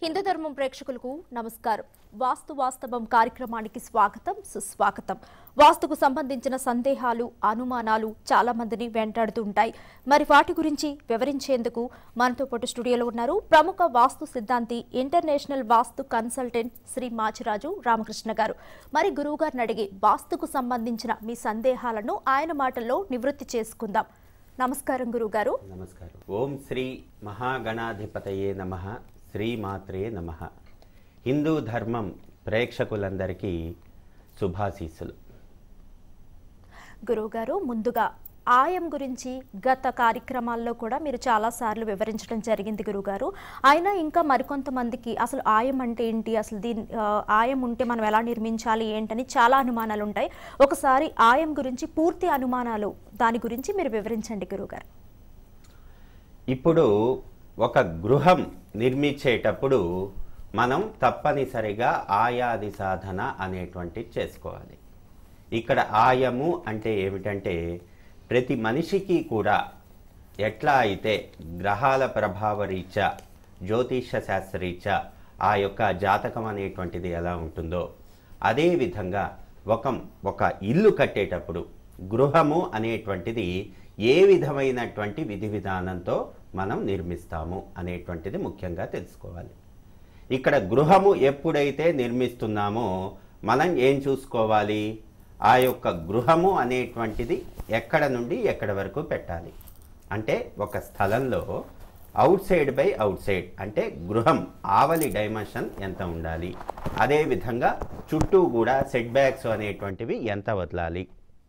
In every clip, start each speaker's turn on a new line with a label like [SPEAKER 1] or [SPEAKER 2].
[SPEAKER 1] హిందూ ధర్మం ప్రేక్షకులకు నమస్కారం. వాస్తు వాస్తవం కార్యక్రమానికి స్వాగతం, సుస్వాగతం. వాస్తుకు సంబంధించిన సందేహాలు, అనుమానాలు చాలా మందిని వెంటాడుతుంటాయి. మరి వాటి గురించి వివరించేందుకు మనతో పాటు స్టూడియోలో ఉన్నారు ప్రముఖ వాస్తు సిద్ధాంతి, ఇంటర్నేషనల్ వాస్తు కన్సల్టెంట్ శ్రీ మాచిరాజు రామకృష్ణ గారు. మరి గురువు గారిని అడిగి వాస్తుకు సంబంధించిన మీ సందేహాలను ఆయన మాటల్లో నివృత్తి చేసుకుందాం. నమస్కారం గురువు గారు.
[SPEAKER 2] నమస్కారం. ఓం శ్రీ మహాగణాధిపతయే నమః. శ్రీమాత్రే నమః. హిందూ ధర్మం ప్రేక్షకులందరికీ శుభాశీస్సులు.
[SPEAKER 1] గురువుగారు, ముందుగా ఆయం గురించి గత కార్యక్రమాల్లో కూడా మీరు చాలాసార్లు వివరించడం జరిగింది గురువుగారు. అయినా ఇంకా మరికొంతమందికి అసలు ఆయం అంటే ఏంటి, అసలు ఆయం ఉంటే మనం ఎలా నిర్మించాలి ఏంటని చాలా అనుమానాలు ఉంటాయి. ఒకసారి ఆయం గురించి పూర్తి అనుమానాలు దాని గురించి మీరు వివరించండి గురువుగారు.
[SPEAKER 2] ఇప్పుడు ఒక గృహం నిర్మించేటప్పుడు మనం తప్పనిసరిగా ఆయాది సాధన అనేటువంటిది చేసుకోవాలి. ఇక్కడ ఆయము అంటే ఏమిటంటే, ప్రతి మనిషికి కూడా ఎట్లా అయితే గ్రహాల ప్రభావ రీత్యా, జ్యోతిష శాస్త్రరీత్యా ఆ యొక్క జాతకం అనేటువంటిది ఎలా ఉంటుందో, అదేవిధంగా ఒక ఇల్లు కట్టేటప్పుడు గృహము అనేటువంటిది ఏ విధమైనటువంటి విధి విధానంతో మనం నిర్మిస్తాము అనేటువంటిది ముఖ్యంగా తెలుసుకోవాలి. ఇక్కడ గృహము ఎప్పుడైతే నిర్మిస్తున్నామో మనం ఏం చూసుకోవాలి, ఆ యొక్క గృహము అనేటువంటిది ఎక్కడ నుండి ఎక్కడ వరకు పెట్టాలి అంటే, ఒక స్థలంలో outside by outside అంటే గృహం ఆవలి డైమెన్షన్ ఎంత ఉండాలి, అదేవిధంగా చుట్టూ కూడా సెట్ బ్యాక్స్ అనేటువంటివి ఎంత వదలాలి.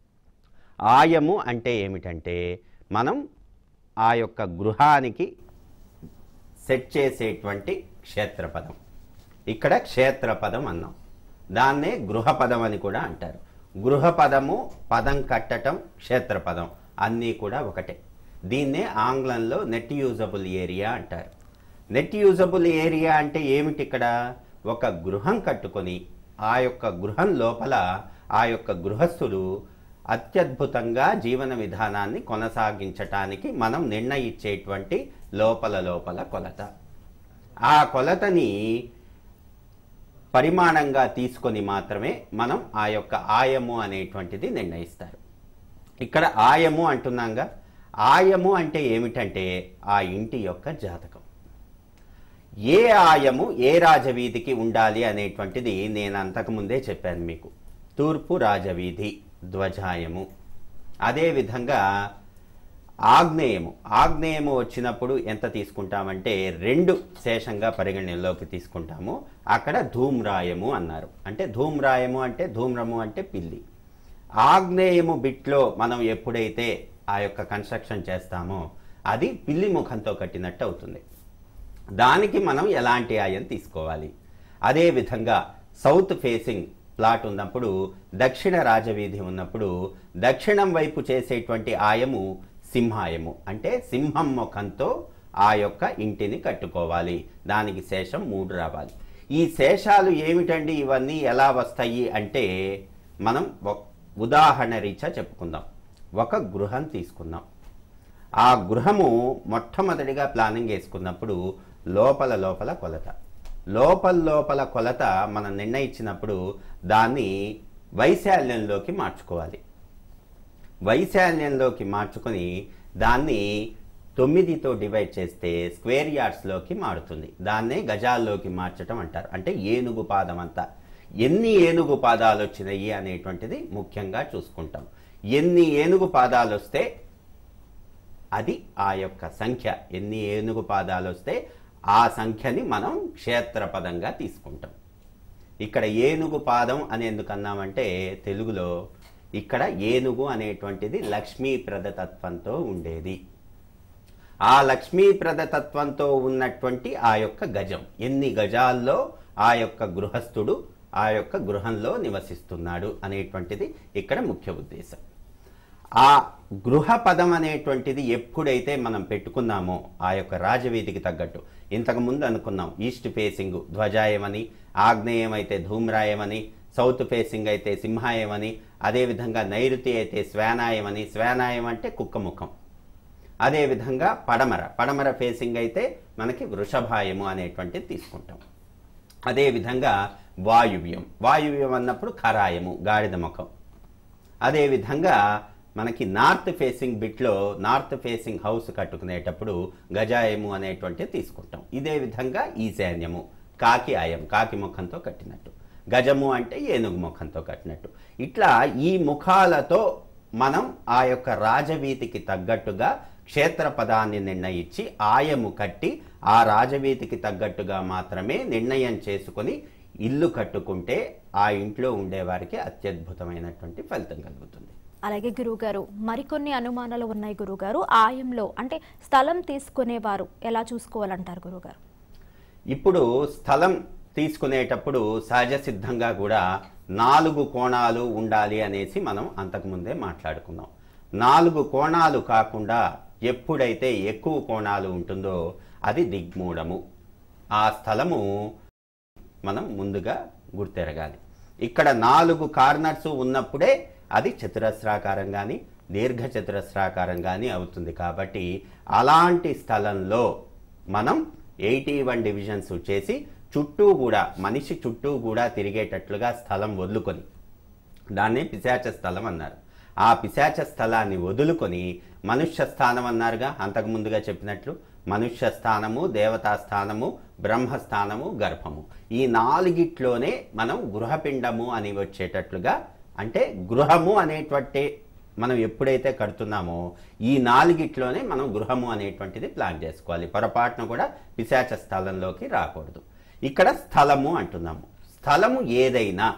[SPEAKER 2] ఆయము అంటే ఏమిటంటే, మనం ఆ యొక్క గృహానికి సెట్ చేసేటువంటి క్షేత్రపదం. ఇక్కడ క్షేత్రపదం అన్నాం, దాన్నే గృహపదం అని కూడా అంటారు. గృహపదము, పదం కట్టడం, క్షేత్రపదం అన్నీ కూడా ఒకటే. దీన్నే ఆంగ్లంలో నెట్ యూజబుల్ ఏరియా అంటారు. నెట్ యూజబుల్ ఏరియా అంటే ఏమిటి, ఇక్కడ ఒక గృహం కట్టుకొని ఆ యొక్క గృహం లోపల ఆ యొక్క గృహస్థుడు అత్యద్భుతంగా జీవన విధానాన్ని కొనసాగించటానికి మనం నిర్ణయించేటువంటి లోపల కొలత. ఆ కొలతని పరిమాణంగా తీసుకొని మాత్రమే మనం ఆ యొక్క ఆయము అనేటువంటిది నిర్ణయిస్తారు. ఇక్కడ ఆయము అంటున్నాగా, ఆయము అంటే ఏమిటంటే ఆ ఇంటి యొక్క జాతకం. ఏ ఆయము ఏ రాజవీధికి ఉండాలి అనేటువంటిది నేను అంతకుముందే చెప్పాను మీకు. తూర్పు రాజవీధి ధ్వజాయము, అదేవిధంగా ఆగ్నేయము వచ్చినప్పుడు ఎంత తీసుకుంటామంటే 2 శేషంగా పరిగణనలోకి తీసుకుంటాము. అక్కడ ధూమ్రాయము అన్నారు. అంటే ధూమ్రాయము అంటే ధూమ్రము అంటే పిల్లి. ఆగ్నేయము బిట్లో మనం ఎప్పుడైతే ఆ యొక్క కన్స్ట్రక్షన్ చేస్తామో అది పిల్లి ముఖంతో కట్టినట్టు అవుతుంది. దానికి మనం ఎలాంటి ఆయం తీసుకోవాలి. అదేవిధంగా సౌత్ ఫేసింగ్ ప్లాట్ ఉన్నప్పుడు, దక్షిణ రాజవీధి ఉన్నప్పుడు దక్షిణం వైపు చేసేటువంటి ఆయము సింహాయము. అంటే సింహం ముఖంతో ఆ యొక్క ఇంటిని కట్టుకోవాలి. దానికి శేషం 3 రావాలి. ఈ శేషాలు ఏమిటండి, ఇవన్నీ ఎలా వస్తాయి అంటే, మనం ఉదాహరణ రీత్యా చెప్పుకుందాం. ఒక గృహం తీసుకుందాం. ఆ గృహము మొట్టమొదటిగా ప్లానింగ్ వేసుకున్నప్పుడు లోపల కొలత, లోపల కొలత మనం నిర్ణయించినప్పుడు దాన్ని వైశాల్యంలోకి మార్చుకోవాలి. వైశాల్యంలోకి మార్చుకొని దాన్ని 9తో డివైడ్ చేస్తే స్క్వేర్ యార్డ్స్లోకి మారుతుంది. దాన్నే గజాల్లోకి మార్చడం అంటారు. అంటే ఏనుగు పాదం అంతా. ఎన్ని ఏనుగు పాదాలు వచ్చినాయి అనేటువంటిది ముఖ్యంగా చూసుకుంటాం. ఎన్ని ఏనుగు పాదాలు వస్తే అది ఆ యొక్క సంఖ్య, ఎన్ని ఏనుగు పాదాలు వస్తే ఆ సంఖ్యని మనం క్షేత్రపదంగా తీసుకుంటాం. ఇక్కడ ఏనుగు పాదం అని ఎందుకు అన్నామంటే, తెలుగులో ఇక్కడ ఏనుగు అనేటువంటిది లక్ష్మీప్రద తత్వంతో ఉండేది. ఆ లక్ష్మీప్రద తత్వంతో ఉన్నటువంటి ఆ యొక్క గజం, ఎన్ని గజాల్లో ఆ యొక్క గృహస్థుడు ఆ యొక్క గృహంలో నివసిస్తున్నాడు అనేటువంటిది ఇక్కడ ముఖ్య ఉద్దేశం. ఆ గృహ పదం అనేటువంటిది ఎప్పుడైతే మనం పెట్టుకున్నామో ఆ యొక్క రాజవీధికి తగ్గట్టు, ఇంతకుముందు అనుకున్నాం ఈస్ట్ ఫేసింగ్ ధ్వజాయమని, ఆగ్నేయం అయితే ధూమ్రాయమని, సౌత్ ఫేసింగ్ అయితే సింహాయమని, అదేవిధంగా నైరుతి అయితే శ్వేనాయమని, శ్వేనాయం అంటే కుక్కముఖం, అదేవిధంగా పడమర ఫేసింగ్ అయితే మనకి వృషభాయము అనేటువంటిది తీసుకుంటాం. అదేవిధంగా వాయువ్యం, వాయువ్యం అన్నప్పుడు ఖరాయము, గాడిద ముఖం. అదేవిధంగా మనకి నార్త్ ఫేసింగ్ బిట్లో నార్త్ ఫేసింగ్ హౌస్ కట్టుకునేటప్పుడు గజాయము అనేటువంటిది తీసుకుంటాం. ఇదే విధంగా ఈశాన్యము, కాకి ఆయం, కాకి ముఖంతో కట్టినట్టు. గజము అంటే ఏనుగు ముఖంతో కట్టినట్టు. ఇట్లా ఈ ముఖాలతో మనం ఆ యొక్క రాజవీతికి తగ్గట్టుగా క్షేత్ర పదాన్ని నిర్ణయించి ఆయము కట్టి ఆ రాజవీతికి తగ్గట్టుగా మాత్రమే నిర్ణయం చేసుకొని ఇల్లు కట్టుకుంటే ఆ ఇంట్లో ఉండేవారికి అత్యద్భుతమైనటువంటి ఫలితం కలుగుతుంది.
[SPEAKER 1] అలాగే గురువుగారు, మరికొన్ని అనుమానాలు ఉన్నాయి గురువుగారు. ఆయంలో అంటే స్థలం తీసుకునేవారు ఎలా చూసుకోవాలంటారు గురువుగారు?
[SPEAKER 2] ఇప్పుడు స్థలం తీసుకునేటప్పుడు సహజ సిద్ధంగా కూడా 4 కోణాలు ఉండాలి అనేసి మనం అంతకుముందే మాట్లాడుకున్నాం. 4 కోణాలు కాకుండా ఎప్పుడైతే ఎక్కువ కోణాలు ఉంటుందో అది దిగ్మూఢము. ఆ స్థలము మనం ముందుగా గుర్తెరగాలి. ఇక్కడ 4 కార్నర్స్ ఉన్నప్పుడే అది చతురస్రాకారం కానీ దీర్ఘ చతురస్రాకారం కానీ అవుతుంది. కాబట్టి అలాంటి స్థలంలో మనం 81 డివిజన్స్ చేసి చుట్టూ కూడా మనిషి చుట్టూ కూడా తిరిగేటట్లుగా స్థలం వదులుకొని, దాన్ని పిశాచ స్థలం అన్నారు. ఆ పిశాచ స్థలాన్ని వదులుకొని మనుష్య స్థానం అన్నారుగా, అంతకు ముందుగా చెప్పినట్లు మనుష్య స్థానము, దేవతా స్థానము, బ్రహ్మస్థానము, గర్భము, ఈ 4గిట్లోనే మనం గృహపిండము అని వచ్చేటట్లుగా, అంటే గృహము అనేటువంటి మనం ఎప్పుడైతే కడుతున్నామో ఈ 4గిట్లోనే మనం గృహము అనేటువంటిది ప్లాన్ చేసుకోవాలి. పొరపాటున కూడా పిశాచ స్థలంలోకి రాకూడదు. ఇక్కడ స్థలము అంటున్నాము. స్థలము ఏదైనా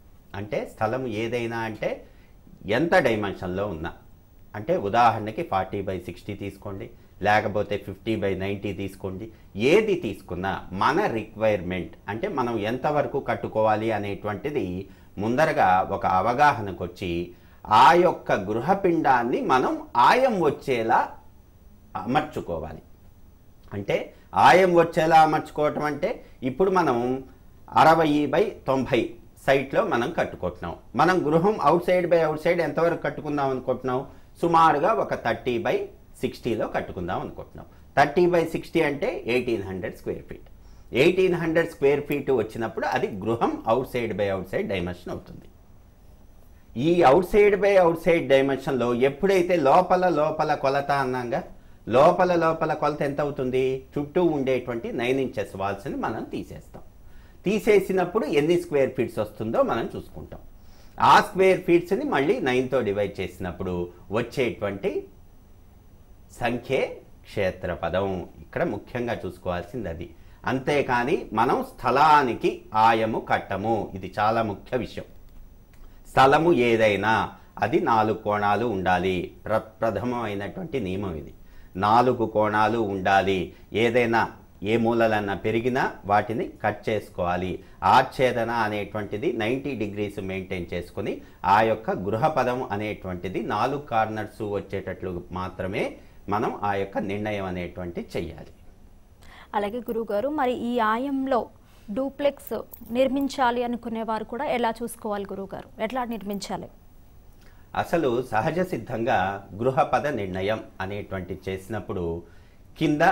[SPEAKER 2] అంటే ఎంత డైమెన్షన్లో ఉన్నా, అంటే ఉదాహరణకి 40/60 తీసుకోండి, లేకపోతే 50/90 తీసుకోండి. ఏది తీసుకున్నా మన రిక్వైర్మెంట్, అంటే మనం ఎంతవరకు కట్టుకోవాలి అనేటువంటిది ముందరగా ఒక అవగాహనకు వచ్చి ఆ యొక్క గృహపిండాన్ని మనం ఆయం వచ్చేలా అమర్చుకోవాలి. అంటే ఆయం వచ్చేలా అమర్చుకోవటం అంటే ఇప్పుడు మనం 60/90 సైట్లో మనం కట్టుకుంటున్నాం. మనం గృహం అవుట్ సైడ్ ఎంతవరకు కట్టుకుందాం అనుకుంటున్నాం? సుమారుగా ఒక 30/60లో కట్టుకుందాం అనుకుంటున్నాం. 30/60 అంటే 1800 స్క్వేర్ ఫీట్. 1800 స్క్వేర్ ఫీట్ వచ్చినప్పుడు అది గృహం అవుట్ సైడ్ డైమెన్షన్ అవుతుంది. ఈ అవుట్ సైడ్ డైమెన్షన్లో ఎప్పుడైతే లోపల కొలత అన్నాగా, లోపల కొలత ఎంత అవుతుంది? చుట్టూ ఉండేటువంటి 9 ఇంచెస్ వాల్స్ని మనం తీసేస్తాం. తీసేసినప్పుడు ఎన్ని స్క్వేర్ ఫీట్స్ వస్తుందో మనం చూసుకుంటాం. ఆ స్క్వేర్ ఫీట్స్ని మళ్ళీ 9తో డివైడ్ చేసినప్పుడు వచ్చేటువంటి సంఖ్యే క్షేత్రపదం. ఇక్కడ ముఖ్యంగా చూసుకోవాల్సింది అది. అంతేకాని మనం స్థలానికి ఆయము కట్టము. ఇది చాలా ముఖ్య విషయం. స్థలము ఏదైనా అది 4 కోణాలు ఉండాలి. ప్రథమమైనటువంటి నియమం ఇది. 4 కోణాలు ఉండాలి. ఏదైనా ఏ మూలలన్నా పెరిగినా వాటిని కట్ చేసుకోవాలి. ఆచ్ఛేదన అనేటువంటిది 90 డిగ్రీస్ మెయింటైన్ చేసుకుని ఆ యొక్క గృహపదం అనేటువంటిది 4 కార్నర్స్ వచ్చేటట్లు మాత్రమే మనం ఆ యొక్క నిర్ణయం అనేటువంటి చెయ్యాలి.
[SPEAKER 1] అలాగే గురువుగారు, మరి ఈ ఆయంలో డూప్లెక్స్ నిర్మించాలి అనుకునేవారు కూడా ఎలా చూసుకోవాలి గురువుగారు? ఎట్లా నిర్మించాలి?
[SPEAKER 2] అసలు సహజ సిద్ధంగా గృహపద నిర్ణయం అనేటువంటి చేసినప్పుడు కింద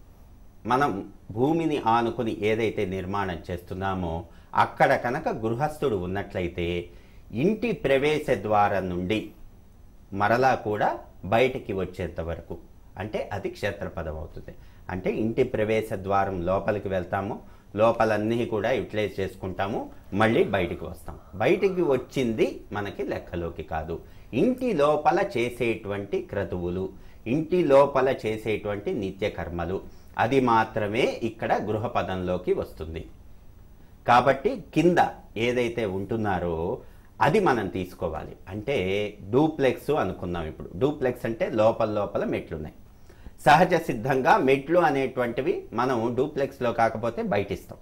[SPEAKER 2] మనం భూమిని ఆనుకుని ఏదైతే నిర్మాణం చేస్తున్నామో అక్కడ కనుక గృహస్థుడు ఉన్నట్లయితే ఇంటి ప్రవేశ ద్వారం నుండి మరలా కూడా బయటికి వచ్చేంత వరకు, అంటే అది క్షేత్రపదం అవుతుంది. అంటే ఇంటి ప్రవేశ ద్వారం లోపలికి వెళ్తాము, లోపలన్నీ కూడా యూటిలైజ్ చేసుకుంటాము, మళ్ళీ బయటికి వస్తాం. బయటికి వచ్చింది మనకి లెక్కలోకి కాదు. ఇంటి లోపల చేసేటువంటి క్రతువులు, ఇంటి లోపల చేసేటువంటి నిత్యకర్మలు, అది మాత్రమే ఇక్కడ గృహపదంలోకి వస్తుంది. కాబట్టి కింద ఏదైతే ఉంటున్నారో అది మనం తీసుకోవాలి. అంటే డూప్లెక్స్ అనుకుందాం. ఇప్పుడు డూప్లెక్స్ అంటే లోపల మెట్లున్నాయి. సహజ సిద్ధంగా మెట్లు అనేటువంటివి మనం డూప్లెక్స్లో కాకపోతే బయట ఇస్తాం.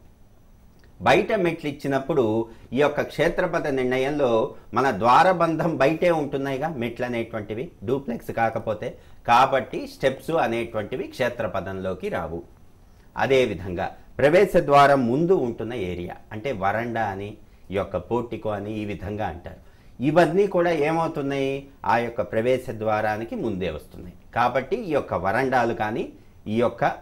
[SPEAKER 2] బయట మెట్లు ఇచ్చినప్పుడు ఈ యొక్క క్షేత్రపద నిర్ణయంలో మన ద్వారబంధం బయటే ఉంటున్నాయిగా మెట్లు అనేటువంటివి, డూప్లెక్స్ కాకపోతే. కాబట్టి స్టెప్స్ అనేటువంటివి క్షేత్రపదంలోకి రావు. అదేవిధంగా ప్రవేశ ద్వారం ముందు ఉంటున్న ఏరియా, అంటే వరండా అని, ఈ యొక్క పోర్టికో అని ఈ విధంగా అంటారు. ఇవన్నీ కూడా ఏమవుతున్నాయి? ఆ యొక్క ప్రవేశ ద్వారానికి ముందే వస్తున్నాయి. కాబట్టి ఈ యొక్క వరండాలు కానీ ఈ యొక్క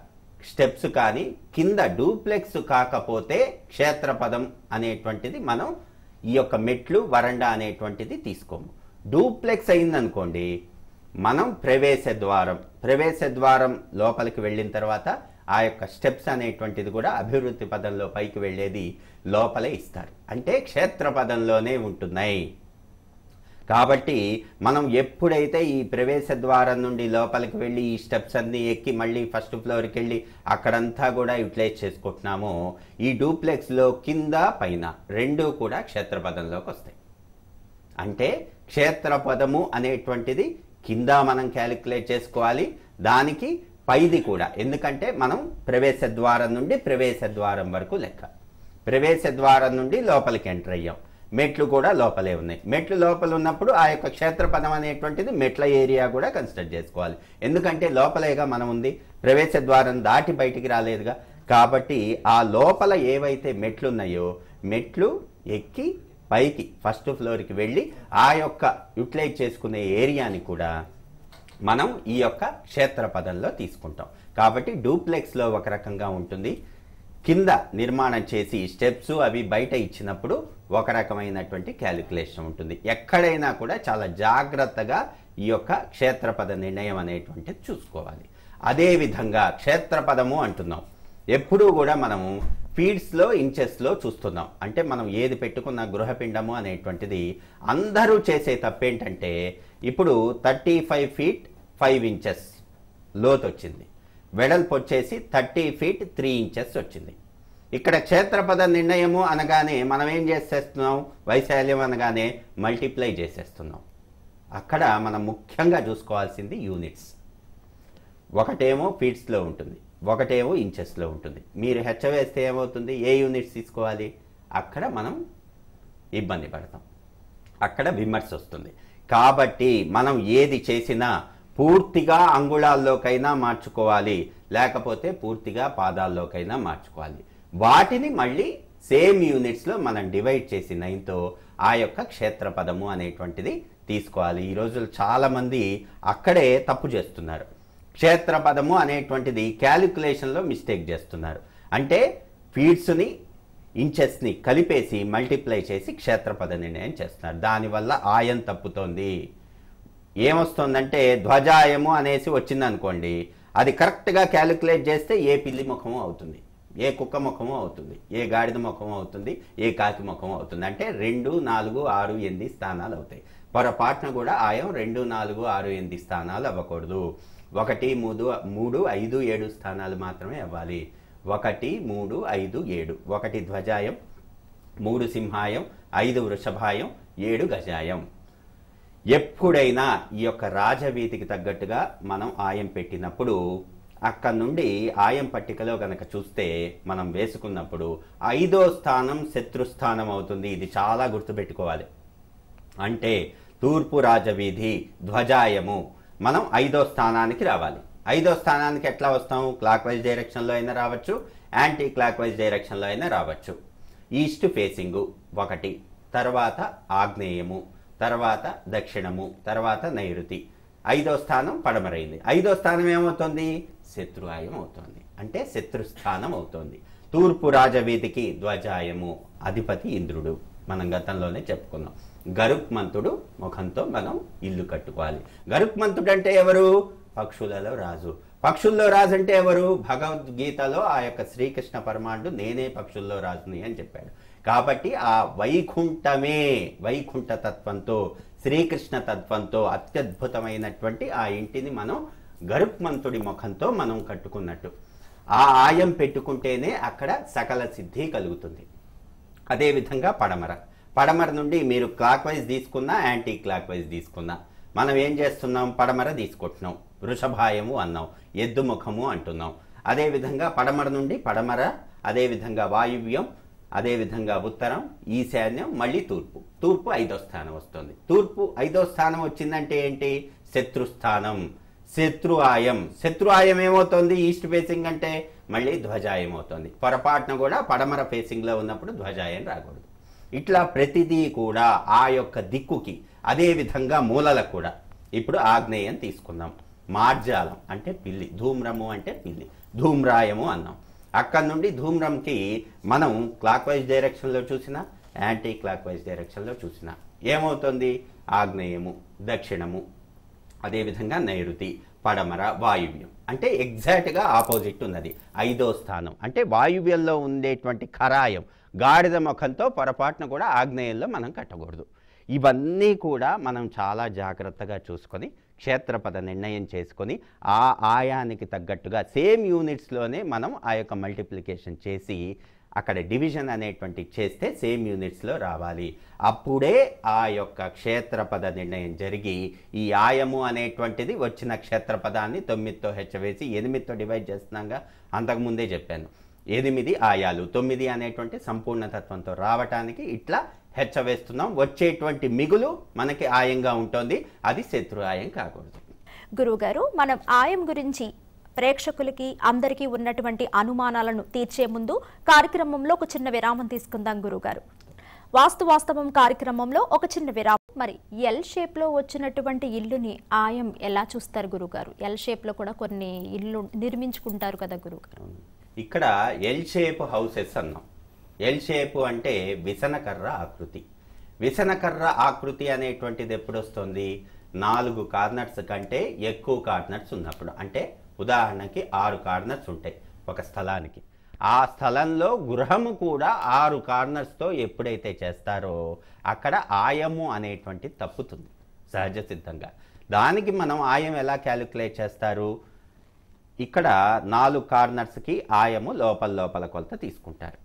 [SPEAKER 2] స్టెప్స్ కానీ కింద డూప్లెక్స్ కాకపోతే క్షేత్రపదం అనేటువంటిది మనం ఈ యొక్క మెట్లు వరండా అనేటువంటిది తీసుకోము. డూప్లెక్స్ అయిందనుకోండి, మనం ప్రవేశ ద్వారం లోపలికి వెళ్ళిన తర్వాత ఆ యొక్క స్టెప్స్ అనేటువంటిది కూడా అభివృద్ధి పదంలో పైకి వెళ్ళేది లోపలే ఇస్తారు, అంటే క్షేత్ర పదంలోనే ఉంటున్నాయి. కాబట్టి మనం ఎప్పుడైతే ఈ ప్రవేశ ద్వారం నుండి లోపలికి వెళ్ళి ఈ స్టెప్స్ అన్ని ఎక్కి మళ్ళీ ఫస్ట్ ఫ్లోర్కి వెళ్ళి అక్కడంతా కూడా యూటిలైజ్ చేసుకుంటున్నామో, ఈ డూప్లెక్స్లో కింద పైన రెండూ కూడా క్షేత్రపదంలోకి వస్తాయి. అంటే క్షేత్రపదము అనేటువంటిది కింద మనం క్యాలిక్యులేట్ చేసుకోవాలి, దానికి పైది కూడా. ఎందుకంటే మనం ప్రవేశ ద్వారం నుండి ప్రవేశ ద్వారం వరకు లెక్క. ప్రవేశ ద్వారం నుండి లోపలికి ఎంటర్ అయ్యాం, మెట్లు కూడా లోపలే ఉన్నాయి. మెట్లు లోపల ఉన్నప్పుడు ఆ యొక్క క్షేత్రపదం అనేటువంటిది మెట్ల ఏరియా కూడా కన్సిడర్ చేసుకోవాలి. ఎందుకంటే లోపలేగా మనం ఉంది, ప్రవేశ ద్వారం దాటి బయటికి రాలేదుగా. కాబట్టి ఆ లోపల ఏవైతే మెట్లు ఉన్నాయో మెట్లు ఎక్కి పైకి ఫస్ట్ ఫ్లోర్కి వెళ్ళి ఆ యొక్క యూటిలైజ్ చేసుకునే ఏరియాని కూడా మనం ఈ యొక్క క్షేత్రపదంలో తీసుకుంటాం. కాబట్టి డూప్లెక్స్లో ఒక రకంగా ఉంటుంది, కింద నిర్మాణం చేసి స్టెప్స్ అవి బయట ఇచ్చినప్పుడు ఒక రకమైనటువంటి క్యాలిక్యులేషన్ ఉంటుంది. ఎక్కడైనా కూడా చాలా జాగ్రత్తగా ఈ యొక్క క్షేత్రపద నిర్ణయం అనేటువంటిది చూసుకోవాలి. అదేవిధంగా క్షేత్రపదము అంటున్నాం, ఎప్పుడూ కూడా మనము ఫీట్స్లో ఇంచెస్లో చూస్తున్నాం. అంటే మనం ఏది పెట్టుకున్న గృహపిండము అనేటువంటిది అందరూ చేసే తప్పేంటంటే, ఇప్పుడు 35 feet 5 inches లోతు వచ్చింది, వెడల్పు వచ్చేసి 30 feet 3 inches వచ్చింది. ఇక్కడ క్షేత్రపద నిర్ణయము అనగానే మనం ఏం చేసేస్తున్నాం, వైశాల్యం అనగానే మల్టిప్లై చేసేస్తున్నాం. అక్కడ మనం ముఖ్యంగా చూసుకోవాల్సింది యూనిట్స్. ఒకటేమో ఫీట్స్లో ఉంటుంది, ఒకటేమో ఇంచెస్లో ఉంటుంది. మీరు హెచ్చ వేస్తే ఏమవుతుంది, ఏ యూనిట్స్ తీసుకోవాలి, అక్కడ మనం ఇబ్బంది పడతాం, అక్కడ విమర్శ వస్తుంది. కాబట్టి మనం ఏది చేసినా పూర్తిగా అంగుళాల్లోకైనా మార్చుకోవాలి, లేకపోతే పూర్తిగా పాదాల్లోకైనా మార్చుకోవాలి. వాటిని మళ్ళీ సేమ్ యూనిట్స్లో మనం డివైడ్ చేసి 9తో ఆ యొక్క క్షేత్రపదము అనేటువంటిది తీసుకోవాలి. ఈ రోజులు చాలామంది అక్కడే తప్పు చేస్తున్నారు. క్షేత్రపదము అనేటువంటిది క్యాలిక్యులేషన్లో మిస్టేక్ చేస్తున్నారు. అంటే ఫీట్స్ని ఇంచెస్ని కలిపేసి మల్టిప్లై చేసి క్షేత్రపద నిర్ణయం చేస్తున్నారు. దానివల్ల ఆయం తప్పుతోంది. ఏమొస్తుందంటే ధ్వజాయము అనేసి వచ్చిందనుకోండి, అది కరెక్ట్గా క్యాలిక్యులేట్ చేస్తే ఏ పిల్లి ముఖము అవుతుంది, ఏ కుక్క ముఖము అవుతుంది, ఏ గాడిద ముఖము అవుతుంది, ఏ కాకి ముఖము అవుతుంది. అంటే 2, 4, 6, 8 స్థానాలు అవుతాయి. పొరపాటున కూడా ఆయం 2, 4, 6, 8 స్థానాలు అవ్వకూడదు. 1, 3, 5, 7 స్థానాలు మాత్రమే అవ్వాలి. 1, 3, 5, 7. 1 ధ్వజాయం, 3 సింహాయం, 5 వృషభాయం, 7 గజాయం. ఎప్పుడైనా ఈ యొక్క రాజవీధికి తగ్గట్టుగా మనం ఆయం పెట్టినప్పుడు అక్కడ నుండి ఆయం పట్టికలో కనుక చూస్తే మనం వేసుకున్నప్పుడు 5వ స్థానం శత్రుస్థానం అవుతుంది. ఇది చాలా గుర్తుపెట్టుకోవాలి. అంటే తూర్పు రాజవీధి ధ్వజాయము మనం 5వ స్థానానికి రావాలి. 5వ స్థానానికి ఎట్లా వస్తాం, క్లాక్ వైజ్ డైరెక్షన్లో అయినా రావచ్చు, యాంటీ క్లాక్ వైజ్ డైరెక్షన్లో అయినా రావచ్చు. ఈస్ట్ ఫేసింగు 1, తర్వాత ఆగ్నేయము, తర్వాత దక్షిణము, తర్వాత నైరుతి. 5వ స్థానం పడమరైంది. 5వ స్థానం ఏమవుతుంది, శత్రుఆయం అవుతుంది, అంటే శత్రుస్థానం అవుతుంది. తూర్పు రాజవీధికి ధ్వజాయము అధిపతి ఇంద్రుడు, మనం గతంలోనే చెప్పుకున్నాం. గరుక్మంతుడు ముఖంతో మనం ఇల్లు కట్టుకోవాలి. గరుక్మంతుడు అంటే ఎవరు, పక్షులలో రాజు. పక్షుల్లో రాజు అంటే ఎవరు, భగవద్గీతలో ఆ యొక్క శ్రీకృష్ణ పరమాణుడు నేనే పక్షుల్లో రాజుని అని చెప్పాడు. కాబట్టి ఆ వైకుంఠమే, వైకుంఠ తత్వంతో శ్రీకృష్ణ తత్వంతో అత్యద్భుతమైనటువంటి ఆ ఇంటిని మనం గరుక్మంతుడి ముఖంతో మనం కట్టుకున్నట్టు. ఆ ఆయం పెట్టుకుంటేనే అక్కడ సకల సిద్ధి కలుగుతుంది. అదేవిధంగా పడమర నుండి మీరు క్లాక్ వైజ్ తీసుకున్నా, యాంటీ క్లాక్ వైజ్ తీసుకున్నా మనం ఏం చేస్తున్నాం, పడమర తీసుకుంటున్నాం. వృషభాయము అన్నాం, ఎద్దు ముఖము అంటున్నాం. అదేవిధంగా పడమర నుండి పడమర, అదేవిధంగా వాయువ్యం, అదేవిధంగా ఉత్తరం, ఈశాన్యం, మళ్ళీ తూర్పు. తూర్పు 5వ స్థానం వస్తుంది. తూర్పు 5వ స్థానం వచ్చిందంటే ఏంటి, శత్రుస్థానం, శత్రుఆయం. శత్రుఆయం ఏమవుతుంది, ఈస్ట్ ఫేసింగ్ అంటే మళ్ళీ ధ్వజాయం అవుతుంది. పొరపాటున కూడా పడమర ఫేసింగ్లో ఉన్నప్పుడు ధ్వజాయం రాకూడదు. ఇట్లా ప్రతిదీ కూడా ఆ యొక్క దిక్కుకి, అదేవిధంగా మూలలకు కూడా. ఇప్పుడు ఆగ్నేయం తీసుకుందాం. మార్జాలం అంటే పిల్లి, ధూమ్రము అంటే పిల్లి, ధూమ్రాయము అన్నాం. అక్కడి నుండి ధూమ్రంకి మనం క్లాక్ వైజ్ డైరెక్షన్లో చూసినా యాంటీ క్లాక్ వైజ్ డైరెక్షన్లో చూసినా ఏమవుతుంది? ఆగ్నేయము, దక్షిణము, అదేవిధంగా నైరుతి, పడమర, వాయువ్యం. అంటే ఎగ్జాక్ట్గా ఆపోజిట్ ఉన్నది. 5వ స్థానం అంటే వాయువ్యంలో ఉండేటువంటి ఖరాయం, గాడిద ముఖంతో పొరపాటున కూడా ఆగ్నేయంలో మనం కట్టకూడదు. ఇవన్నీ కూడా మనం చాలా జాగ్రత్తగా చూసుకొని క్షేత్రపద నిర్ణయం చేసుకొని ఆ ఆయానికి తగ్గట్టుగా సేమ్ యూనిట్స్లోనే మనం ఆ యొక్క మల్టిప్లికేషన్ చేసి అక్కడ డివిజన్ అనేటువంటి చేస్తే సేమ్ యూనిట్స్లో రావాలి. అప్పుడే ఆ యొక్క క్షేత్రపద నిర్ణయం జరిగి ఈ ఆయము అనేటువంటిది వచ్చిన క్షేత్రపదాన్ని 9తో హెచ్చవేసి 8తో డివైడ్ చేస్తున్నాగా, అంతకుముందే చెప్పాను. 8 ఆయాలు, 9 అనేటువంటి సంపూర్ణ తత్వంతో రావటానికి ఇట్లా హెచ్చవేస్తున్నాం. వచ్చేటువంటి మిగులు మనకి ఆయంగా ఉంటుంది, అది శత్రు ఆయం కాకూడదు.
[SPEAKER 1] గురువుగారు, మనం ఆయం గురించి ప్రేక్షకులకి అందరికీ ఉన్నటువంటి అనుమానాలను తీర్చే ముందు కార్యక్రమంలో ఒక చిన్న విరామం తీసుకుందాం గురువుగారు. వాస్తు వాస్తవం కార్యక్రమంలో ఒక చిన్న విరామం. మరి ఎల్ షేప్లో వచ్చినటువంటి ఇల్లుని ఆయం ఎలా చూస్తారు గురువుగారు? ఎల్ షేప్లో కూడా కొన్ని ఇల్లు నిర్మించుకుంటారు కదా గురువుగారు.
[SPEAKER 2] ఇక్కడ ఎల్ షేప్ హౌసెస్ అన్నాం. ఎల్ షేప్ అంటే విసనకర్ర ఆకృతి. విసనకర్ర ఆకృతి అనేటువంటిది ఎప్పుడు వస్తుంది? 4 కార్నర్స్ కంటే ఎక్కువ కార్నర్స్ ఉన్నప్పుడు. అంటే ఉదాహరణకి 6 కార్నర్స్ ఉంటాయి ఒక స్థలానికి. ఆ స్థలంలో గృహము కూడా 6 కార్నర్స్తో ఎప్పుడైతే చేస్తారో అక్కడ ఆయము అనేటువంటి తప్పుతుంది సహజ సిద్ధంగా. దానికి మనం ఆయం ఎలా క్యాలిక్యులేట్ చేస్తారు? ఇక్కడ 4 కార్నర్స్కి ఆయము లోపల కొలత తీసుకుంటారు.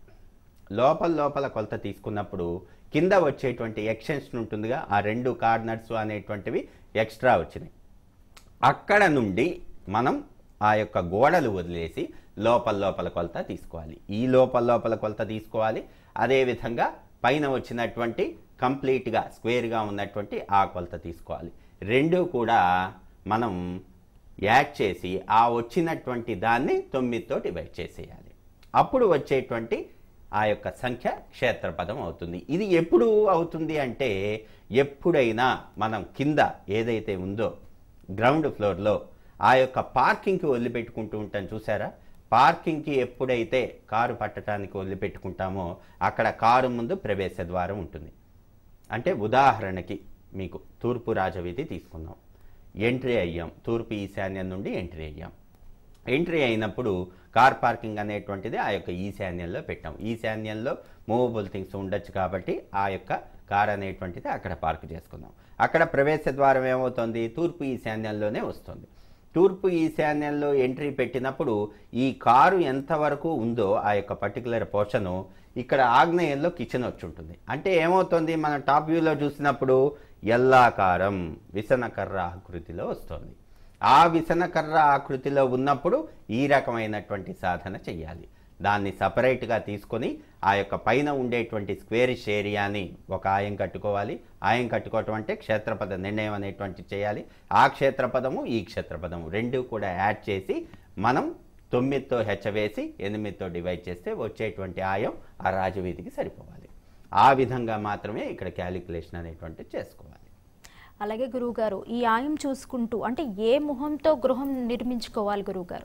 [SPEAKER 2] లోపల కొలత తీసుకున్నప్పుడు కింద వచ్చేటువంటి ఎక్స్టెన్షన్ ఉంటుందిగా, ఆ 2 కార్నర్స్ అనేటువంటివి ఎక్స్ట్రా వచ్చినాయి. అక్కడ నుండి మనం ఆ యొక్క గోడలు వదిలేసి లోపల కొలత తీసుకోవాలి. ఈ లోపల కొలత తీసుకోవాలి. అదేవిధంగా పైన వచ్చినటువంటి కంప్లీట్గా స్క్వేర్గా ఉన్నటువంటి ఆ కొలత తీసుకోవాలి. 2 కూడా మనం యాడ్ చేసి ఆ వచ్చినటువంటి దాన్ని 9తో డివైడ్ చేసేయాలి. అప్పుడు వచ్చేటువంటి ఆ యొక్క సంఖ్య క్షేత్రపదం అవుతుంది. ఇది ఎప్పుడు అవుతుంది అంటే, ఎప్పుడైనా మనం కింద ఏదైతే ఉందో గ్రౌండ్ ఫ్లోర్లో ఆ యొక్క పార్కింగ్కి వదిలిపెట్టుకుంటూ ఉంటాం చూసారా? పార్కింగ్కి ఎప్పుడైతే కారు పట్టడానికి వదిలిపెట్టుకుంటామో అక్కడ కారు ముందు ప్రవేశ ద్వారం ఉంటుంది. అంటే ఉదాహరణకి మీకు తూర్పు రాజవీధి తీసుకుందాం. ఎంట్రీ అయ్యాం, తూర్పు ఈశాన్యం నుండి ఎంట్రీ అయ్యాం. ఎంట్రీ అయినప్పుడు కార్ పార్కింగ్ అనేటువంటిది ఆ యొక్క ఈశాన్యంలో పెట్టాం. ఈశాన్యంలో మూవబుల్ థింగ్స్ ఉండొచ్చు కాబట్టి ఆ యొక్క కార్ అనేటువంటిది అక్కడ పార్క్ చేసుకుందాం. అక్కడ ప్రవేశ ద్వారం ఏమవుతుంది? తూర్పు ఈశాన్యంలోనే వస్తుంది. తూర్పు ఈశాన్యంలో ఎంట్రీ పెట్టినప్పుడు ఈ కారు ఎంతవరకు ఉందో ఆ యొక్క పర్టికులర్ పోర్షను ఇక్కడ ఆగ్నేయంలో కిచెన్ వచ్చి ఉంటుంది. అంటే ఏమవుతుంది? మనం టాప్ వ్యూలో చూసినప్పుడు ఎల్లాకారం విసనకర్ర ఆకృతిలో వస్తుంది. ఆ విసనకర్ర ఆకృతిలో ఉన్నప్పుడు ఈ రకమైనటువంటి సాధన చెయ్యాలి. దాన్ని సపరేట్గా తీసుకొని ఆ యొక్క పైన ఉండేటువంటి స్క్వేరిష్ ఏరియాని ఒక ఆయం కట్టుకోవాలి. ఆయం కట్టుకోవటం అంటే క్షేత్రపద నిర్ణయం అనేటువంటి చేయాలి. ఆ క్షేత్రపదము ఈ క్షేత్రపదము 2 కూడా యాడ్ చేసి మనం 9తో హెచ్చవేసి 8తో డివైడ్ చేస్తే వచ్చేటువంటి ఆయం ఆ రాజవీధికి సరిపోవాలి. ఆ విధంగా మాత్రమే ఇక్కడ క్యాలిక్యులేషన్ అనేటువంటిది చేసుకోవాలి.
[SPEAKER 1] అలాగే గురువుగారు, ఈ ఆయం చూసుకుంటూ అంటే ఏ ముఖంతో గృహం నిర్మించుకోవాలి గురువుగారు?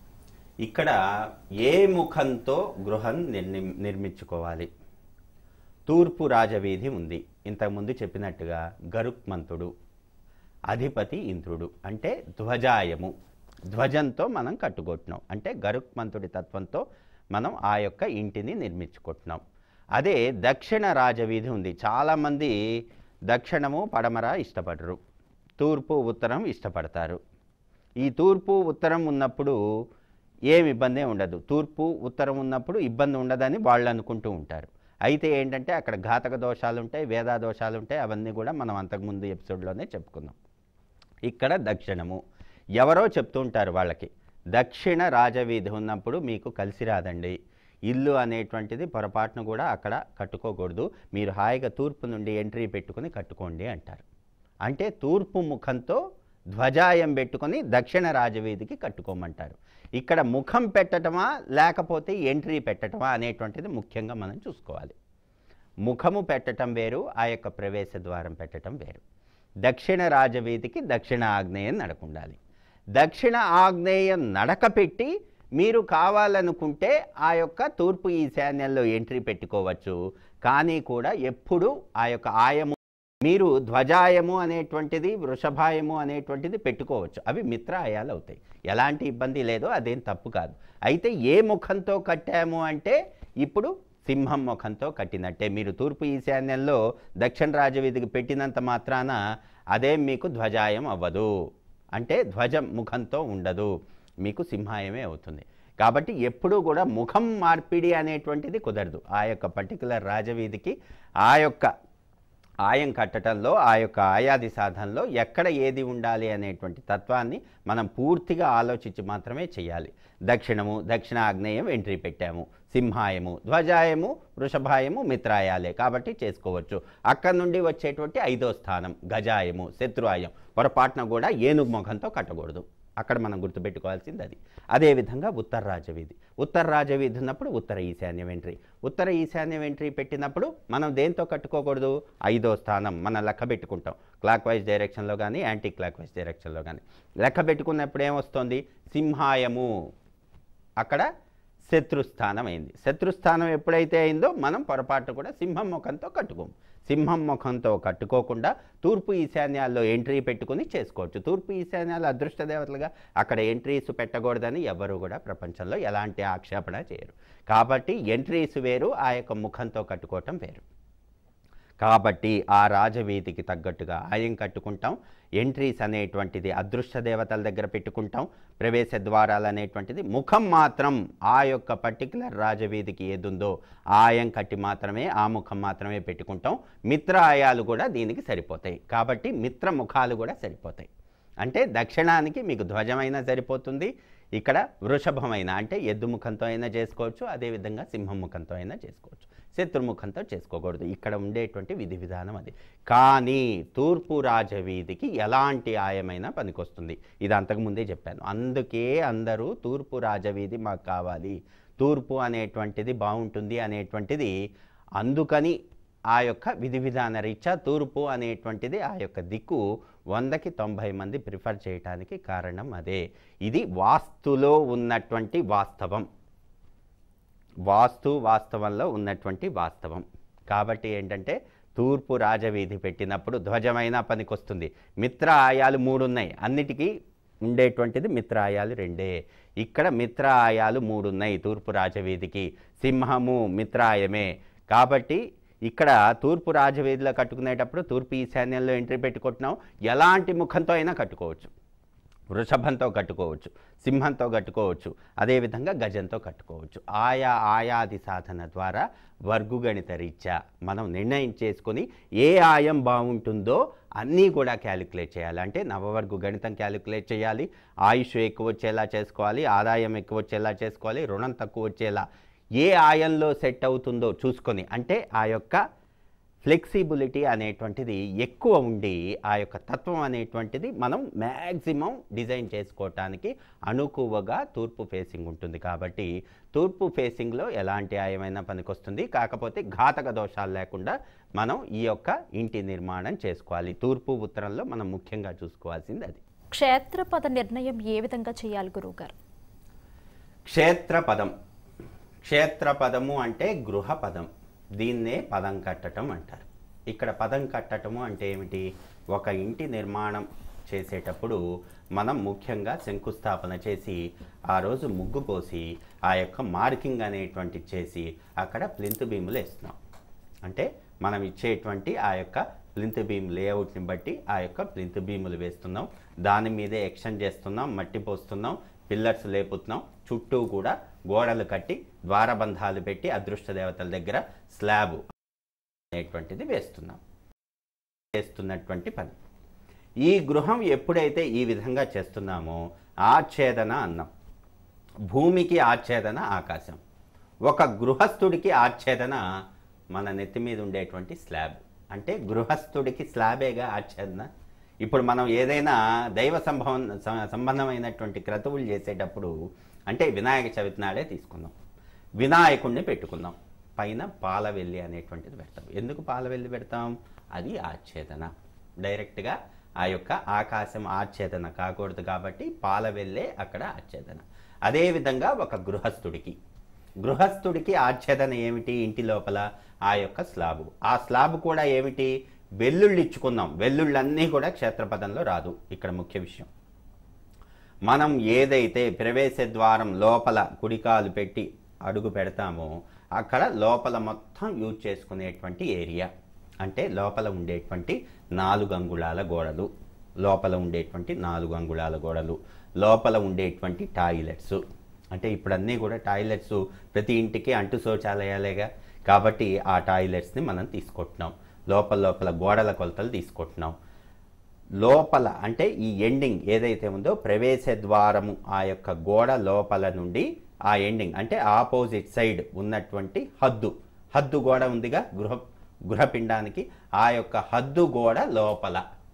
[SPEAKER 2] ఇక్కడ ఏ ముఖంతో గృహం నిర్మించుకోవాలి? తూర్పు రాజవీధి ఉంది. ఇంతకుముందు చెప్పినట్టుగా గరుక్మంతుడు, అధిపతి ఇంద్రుడు, అంటే ధ్వజాయము, ధ్వజంతో మనం కట్టుకుంటున్నాం. అంటే గరుక్మంతుడి తత్వంతో మనం ఆ యొక్క ఇంటిని నిర్మించుకుంటున్నాం. అదే దక్షిణ రాజవీధి ఉంది. చాలామంది దక్షిణము పడమర ఇష్టపడరు, తూర్పు ఉత్తరం ఇష్టపడతారు. ఈ తూర్పు ఉత్తరం ఉన్నప్పుడు ఏం ఇబ్బంది ఉండదు. తూర్పు ఉత్తరం ఉన్నప్పుడు ఇబ్బంది ఉండదని వాళ్ళు అనుకుంటూ ఉంటారు. అయితే ఏంటంటే అక్కడ ఘాతక దోషాలు ఉంటాయి, వేదా దోషాలు ఉంటాయి. అవన్నీ కూడా మనం అంతకుముందు ఎపిసోడ్లోనే చెప్పుకున్నాం. ఇక్కడ దక్షిణము ఎవరో చెప్తూ ఉంటారు వాళ్ళకి, దక్షిణ రాజవీధి ఉన్నప్పుడు మీకు కలిసి రాదండి, ఇల్లు అనేటువంటిది పొరపాటును కూడా అక్కడ కట్టుకోకూడదు, మీరు హాయిగా తూర్పు నుండి ఎంట్రీ పెట్టుకుని కట్టుకోండి అంటారు. అంటే తూర్పు ముఖంతో ధ్వజాయం పెట్టుకొని దక్షిణ రాజవీధికి కట్టుకోమంటారు. ఇక్కడ ముఖం పెట్టటమా లేకపోతే ఎంట్రీ పెట్టటమా అనేటువంటిది ముఖ్యంగా మనం చూసుకోవాలి. ముఖము పెట్టటం వేరు, ఆ యొక్క ప్రవేశ ద్వారం పెట్టడం వేరు. దక్షిణ రాజవీధికి దక్షిణ ఆగ్నేయం నడకుండాలి. దక్షిణ ఆగ్నేయం నడక పెట్టి మీరు కావాలనుకుంటే ఆ యొక్క తూర్పు ఈశాన్యంలో ఎంట్రీ పెట్టుకోవచ్చు. కానీ కూడా ఎప్పుడు ఆ యొక్క ఆయము మీరు ధ్వజాయము అనేటువంటిది వృషభాయము అనేటువంటిది పెట్టుకోవచ్చు. అవి మిత్ర ఆయాలు అవుతాయి, ఎలాంటి ఇబ్బంది లేదు, అదేం తప్పు కాదు. అయితే ఏ ముఖంతో కట్టాము అంటే ఇప్పుడు సింహం ముఖంతో కట్టినట్టే. మీరు తూర్పు ఈశాన్యంలో దక్షిణ రాజవీధికి పెట్టినంత మాత్రాన అదేం మీకు ధ్వజాయం అవ్వదు, అంటే ధ్వజం ముఖంతో ఉండదు, మీకు సింహాయమే అవుతుంది. కాబట్టి ఎప్పుడూ కూడా ముఖం మార్పిడి అనేటువంటిది కుదరదు. ఆ యొక్క పర్టికులర్ రాజవీధికి ఆ యొక్క ఆయం కట్టడంలో ఆ యొక్క ఆయాది సాధనలో ఎక్కడ ఏది ఉండాలి అనేటువంటి తత్వాన్ని మనం పూర్తిగా ఆలోచించి మాత్రమే చేయాలి. దక్షిణము, దక్షిణ ఆగ్నేయం ఎంట్రీ పెట్టాము, సింహాయము, ధ్వజాయము, వృషభాయము మిత్రాయాలే కాబట్టి చేసుకోవచ్చు. అక్కడి నుండి వచ్చేటువంటి 5వ స్థానం గజాయము, శత్రువాయం, పొరపాటున కూడా ఏనుగు ముఖంతో కట్టకూడదు. అక్కడ మనం గుర్తుపెట్టుకోవాల్సింది అది. అదేవిధంగా ఉత్తర రాజవీధి, ఉత్తర రాజవీధి ఉన్నప్పుడు ఉత్తర ఈశాన్యం ఎంట్రీ, ఉత్తర ఈశాన్యం ఎంట్రీ పెట్టినప్పుడు మనం దేంతో కట్టుకోకూడదు, 5వ స్థానం మనం లెక్క పెట్టుకుంటాం. క్లాక్ వైజ్ డైరెక్షన్లో కానీ యాంటీ క్లాక్ వైజ్ డైరెక్షన్లో కానీ లెక్క పెట్టుకున్నప్పుడు ఏమొస్తుంది, సింహాయము, అక్కడ శత్రుస్థానం అయింది. శత్రుస్థానం ఎప్పుడైతే అయిందో మనం పొరపాటు కూడా సింహం ముఖంతో కట్టుకోము. సింహం ముఖంతో కట్టుకోకుండా తూర్పు ఈశాన్యాల్లో ఎంట్రీ పెట్టుకుని చేసుకోవచ్చు. తూర్పు ఈశాన్యాలు అదృష్ట దేవతలుగా అక్కడ ఎంట్రీస్ పెట్టకూడదని ఎవరు కూడా ప్రపంచంలో ఎలాంటి ఆక్షేపణ చేయరు. కాబట్టి ఎంట్రీస్ వేరు, ఆ యొక్క ముఖంతో కట్టుకోవటం వేరు. కాబట్టి ఆ రాజవీధికి తగ్గట్టుగా ఆయం కట్టుకుంటాం. ఎంట్రీస్ అనేటువంటిది అదృష్ట దేవతల దగ్గర పెట్టుకుంటాం. ప్రవేశ ద్వారాలు అనేటువంటిది ముఖం మాత్రం ఆ యొక్క పర్టికులర్ రాజవీధికి ఏదుందో ఆయం కట్టి మాత్రమే, ఆ ముఖం మాత్రమే పెట్టుకుంటాం. మిత్ర ఆయాలు కూడా దీనికి సరిపోతాయి. కాబట్టి మిత్ర ముఖాలు కూడా సరిపోతాయి. అంటే దక్షిణానికి మీకు ధ్వజమైనా సరిపోతుంది, ఇక్కడ వృషభమైన అంటే ఎద్దు ముఖంతో అయినా చేసుకోవచ్చు, అదేవిధంగా సింహం ముఖంతో అయినా చేసుకోవచ్చు, శత్రుముఖంతో చేసుకోకూడదు. ఇక్కడ ఉండేటువంటి విధి విధానం అది. కానీ తూర్పు రాజవీధికి ఎలాంటి ఆయమైనా పనికొస్తుంది. ఇది అంతకుముందే చెప్పాను. అందుకే అందరూ తూర్పు రాజవీధి మాకు కావాలి, తూర్పు అనేటువంటిది బాగుంటుంది అనేటువంటిది అందుకని ఆ యొక్క విధి విధాన రీత్యా తూర్పు అనేటువంటిది ఆ యొక్క దిక్కు 100కి 90 మంది ప్రిఫర్ చేయడానికి కారణం అదే. ఇది వాస్తులో ఉన్నటువంటి వాస్తవం, వాస్తు వాస్తవంలో ఉన్నటువంటి వాస్తవం. కాబట్టి ఏంటంటే తూర్పు రాజవీధి పెట్టినప్పుడు ధ్వజమైన పనికొస్తుంది. మిత్ర ఆయాలు 3 ఉన్నాయి, అన్నిటికీ ఉండేటువంటిది మిత్ర ఆయాలు 2. ఇక్కడ మిత్ర ఆయాలు 3 ఉన్నాయి తూర్పు రాజవీధికి, సింహము మిత్రాయమే. కాబట్టి ఇక్కడ తూర్పు రాజవీధిలో కట్టుకునేటప్పుడు తూర్పు ఈశాన్యంలో ఎంట్రీ పెట్టుకుంటున్నాం. ఎలాంటి ముఖంతో అయినా కట్టుకోవచ్చు, వృషభంతో కట్టుకోవచ్చు, సింహంతో కట్టుకోవచ్చు, అదేవిధంగా గజంతో కట్టుకోవచ్చు. ఆయాది సాధన ద్వారా వర్గుగణిత రీత్యా మనం నిర్ణయం చేసుకొని ఏ ఆయం బాగుంటుందో అన్నీ కూడా క్యాలిక్యులేట్ చేయాలి. అంటే నవవర్గు గణితం క్యాలిక్యులేట్ చేయాలి, ఆయుష్ ఎక్కువ వచ్చేలా చేసుకోవాలి, ఆదాయం ఎక్కువ వచ్చేలా చేసుకోవాలి, రుణం తక్కువ వచ్చేలా ఏ ఆయంలో సెట్ అవుతుందో చూసుకొని, అంటే ఆ యొక్క ఫ్లెక్సిబిలిటీ అనేటువంటిది ఎక్కువ ఉండి ఆ యొక్క తత్వం అనేటువంటిది మనం మ్యాక్సిమం డిజైన్ చేసుకోవటానికి అనుకువగా తూర్పు ఫేసింగ్ ఉంటుంది. కాబట్టి తూర్పు ఫేసింగ్లో ఎలాంటి ఆయమైనా పనికొస్తుంది. కాకపోతే ఘాతక దోషాలు లేకుండా మనం ఈ యొక్క ఇంటి నిర్మాణం చేసుకోవాలి. తూర్పు ఉత్తరంలో మనం ముఖ్యంగా చూసుకోవాల్సింది అది.
[SPEAKER 1] క్షేత్రపద నిర్ణయం ఏ విధంగా చేయాలి గురువుగారు?
[SPEAKER 2] క్షేత్రపదం, క్షేత్రపదము అంటే గృహపదం, దీన్నే పదం కట్టడం అంటారు. ఇక్కడ పదం కట్టడము అంటే ఏమిటి, ఒక ఇంటి నిర్మాణం చేసేటప్పుడు మనం ముఖ్యంగా శంకుస్థాపన చేసి ఆ రోజు ముగ్గు పోసి ఆ యొక్క మార్కింగ్ అనేటువంటి చేసి అక్కడ ప్లింత్ బీములు వేస్తున్నాం. అంటే మనం ఇచ్చేటువంటి ఆ యొక్క ప్లింత్ బీమ్ లేఅవుట్ని బట్టి ఆ యొక్క ప్లింత్ బీములు వేస్తున్నాం, దాని మీదే ఎక్స్టెండ్ చేస్తున్నాం, మట్టి పోస్తున్నాం, పిల్లర్స్ లేపుతున్నాం, చుట్టూ కూడా గోడలు కట్టి ద్వారబంధాలు పెట్టి అదృష్ట దేవతల దగ్గర స్లాబ్ అనేటువంటిది వేస్తున్నటువంటి పని. ఈ గృహం ఎప్పుడైతే ఈ విధంగా చేస్తున్నామో ఆచ్ఛేదన అన్నం, భూమికి ఆచ్ఛేదన ఆకాశం, ఒక గృహస్థుడికి ఆచ్ఛేదన మన నెత్తి మీద ఉండేటువంటి స్లాబ్. అంటే గృహస్థుడికి స్లాబేగా ఆచ్ఛేదన. ఇప్పుడు మనం ఏదైనా దైవ సంబంధమైనటువంటి క్రతువులు చేసేటప్పుడు, అంటే వినాయక చవితి నాడే తీసుకుందాం, వినాయకుడిని పెట్టుకుందాం, పైన పాలవెల్లి అనేటువంటిది పెడతాం. ఎందుకు పాలవెల్లి పెడతాం? అది ఆచ్ఛేదన. డైరెక్ట్గా ఆ యొక్క ఆకాశం ఆచ్ఛేదన కాకూడదు కాబట్టి పాల వెల్లే అక్కడ ఆచ్ఛేదన. అదేవిధంగా ఒక గృహస్థుడికి ఆచ్ఛేదన ఏమిటి? ఇంటి లోపల ఆ యొక్క స్లాబు. ఆ స్లాబు కూడా ఏమిటి? వెల్లుళ్ళు ఇచ్చుకుందాం. వెల్లుళ్ళన్నీ కూడా క్షేత్రపదంలో రాదు. ఇక్కడ ముఖ్య విషయం, మనం ఏదైతే ప్రవేశ ద్వారం లోపల కుడికాలు పెట్టి అడుగు పెడతామో అక్కడ లోపల మొత్తం యూజ్ చేసుకునేటువంటి ఏరియా, అంటే లోపల ఉండేటువంటి 4 అంగుళాల గోడలు, లోపల ఉండేటువంటి 4 అంగుళాల గోడలు, లోపల ఉండేటువంటి టాయిలెట్స్. అంటే ఇప్పుడన్నీ కూడా టాయిలెట్స్ ప్రతి ఇంటికి అంటు శౌచాలయాలేగా, కాబట్టి ఆ టాయిలెట్స్ని మనం తీసుకుంటున్నాం. లోపల గోడల కొలతలు తీసుకుంటున్నాం. లోపల అంటే ఈ ఎండింగ్ ఏదైతే ఉందో ప్రవేశ ద్వారము ఆ యొక్క గోడ లోపల నుండి ఆ ఎండింగ్ అంటే ఆపోజిట్ సైడ్ ఉన్నటువంటి హద్దు గోడ ఉందిగా గృహపిండానికి, ఆ యొక్క హద్దు గోడ లోపల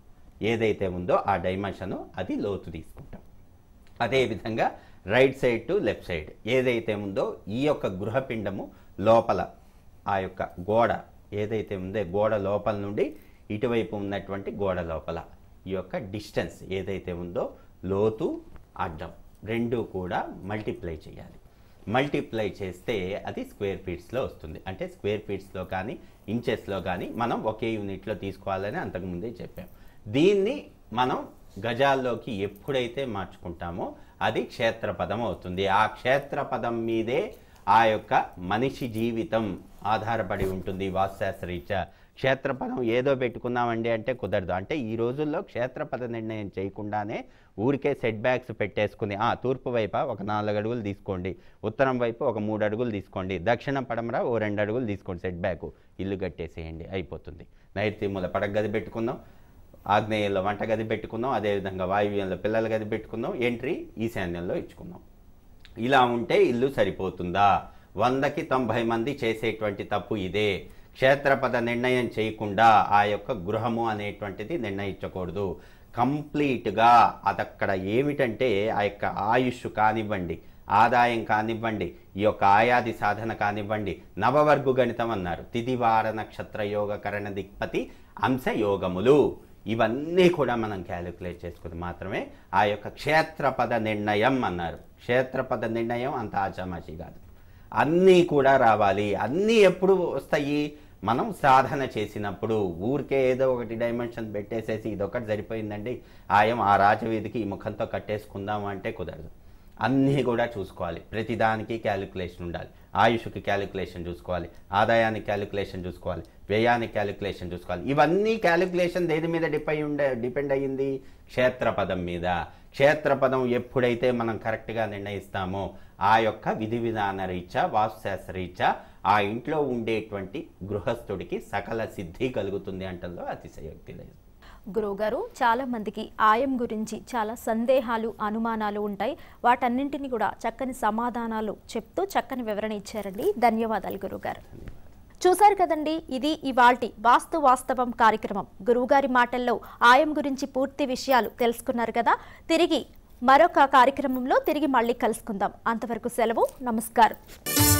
[SPEAKER 2] ఏదైతే ఉందో ఆ డైమెన్షను అది లోతు తీసుకుంటాం. అదేవిధంగా right side to left side ఏదైతే ఉందో ఈ యొక్క గృహపిండము లోపల ఆ యొక్క గోడ ఏదైతే ఉందో గోడ లోపల నుండి ఇటువైపు ఉన్నటువంటి గోడ లోపల ఈ యొక్క డిస్టెన్స్ ఏదైతే ఉందో లోతు అడ్డం రెండు కూడా మల్టిప్లై చేయాలి. మల్టిప్లై చేస్తే అది స్క్వేర్ ఫీట్స్లో వస్తుంది. అంటే స్క్వేర్ ఫీట్స్లో కానీ ఇంచెస్లో కానీ మనం ఒకే యూనిట్లో తీసుకోవాలని అంతకుముందే చెప్పాం. దీన్ని మనం గజాల్లోకి ఎప్పుడైతే మార్చుకుంటామో అది క్షేత్రపదం అవుతుంది. ఆ క్షేత్రపదం మీదే ఆ యొక్క మనిషి జీవితం ఆధారపడి ఉంటుంది. వాస్తుశాస్త్రరీత్యా క్షేత్రపదం ఏదో పెట్టుకున్నామండి అంటే కుదరదు. అంటే ఈ రోజుల్లో క్షేత్రపద నిర్ణయం చేయకుండానే ఊరికే సెట్ బ్యాక్స్ పెట్టేసుకుని తూర్పు వైపు ఒక 4 అడుగులు తీసుకోండి, ఉత్తరం వైపు ఒక 3 అడుగులు తీసుకోండి, దక్షిణ పడమర ఓ 2 అడుగులు తీసుకోండి, సెట్ బ్యాక్ ఇల్లు కట్టేసేయండి, అయిపోతుంది. నైరుతిమూల పడక గది పెట్టుకుందాం, ఆగ్నేయంలో వంట గది పెట్టుకుందాం, అదేవిధంగా వాయువ్యంలో పిల్లల గది పెట్టుకుందాం, ఎంట్రీ ఈశాన్యంలో ఇచ్చుకుందాం. ఇలా ఉంటే ఇల్లు సరిపోతుందా? 100కి 90 మంది చేసేటువంటి తప్పు ఇదే. క్షేత్రపద నిర్ణయం చేయకుండా ఆ యొక్క గృహము అనేటువంటిది నిర్ణయించకూడదు. కంప్లీట్గా అదక్కడ ఏమిటంటే ఆ యొక్క ఆయుష్ కానివ్వండి, ఆదాయం కానివ్వండి, ఈ యొక్క ఆయాది సాధన కానివ్వండి, నవవర్గు గణితం అన్నారు, తిథివార నక్షత్ర యోగకరణ దిక్పతి అంశ యోగములు, ఇవన్నీ కూడా మనం క్యాలిక్యులేట్ చేసుకుని మాత్రమే ఆ యొక్క క్షేత్రపద నిర్ణయం అన్నారు. క్షేత్రపద నిర్ణయం అంత ఆచామాచి కాదు, అన్నీ కూడా రావాలి. అన్నీ ఎప్పుడు వస్తాయి? మనం సాధన చేసినప్పుడు. ఊరికే ఏదో ఒకటి డైమెన్షన్ పెట్టేసేసి ఇదొకటి సరిపోయిందండి ఆయం ఆ రాజవీధికి ఈ ముఖంతో కట్టేసుకుందాము అంటే కుదరదు. అన్నీ కూడా చూసుకోవాలి. ప్రతిదానికి క్యాలిక్యులేషన్ ఉండాలి. ఆయుష్కి క్యాలిక్యులేషన్ చూసుకోవాలి, ఆదాయానికి క్యాలిక్యులేషన్ చూసుకోవాలి, వ్యయానికి క్యాలిక్యులేషన్ చూసుకోవాలి. ఇవన్నీ క్యాలిక్యులేషన్ దేని మీద డిపెండ్ అయ్యింది? క్షేత్రపదం మీద. క్షేత్రపదం ఎప్పుడైతే మనం కరెక్ట్గా నిర్ణయిస్తామో ఆ యొక్క విధి విధాన రీత్యా వాస్తుశాస్త్ర రీత్యా ఆ ఇంట్లో ఉండేటువంటి గృహస్థుడికి సకల సిద్ధి కలుగుతుంది అంటల్లో అతిశయోక్తి లేదు.
[SPEAKER 1] గురువుగారు, చాలా మందికి ఆయం గురించి చాలా సందేహాలు అనుమానాలు ఉంటాయి. వాటన్నింటినీ కూడా చక్కని సమాధానాలు చెప్తూ చక్కని వివరణ ఇచ్చారండి. ధన్యవాదాలు గురువుగారు. చూశారు కదండి, ఇది ఇవాల్టి వాస్తు వాస్తవం కార్యక్రమం. గురువుగారి మాటల్లో ఆయం గురించి పూర్తి విషయాలు తెలుసుకున్నారు కదా. తిరిగి మరొక కార్యక్రమంలో మళ్ళీ కలుసుకుందాం. అంతవరకు సెలవు. నమస్కారం.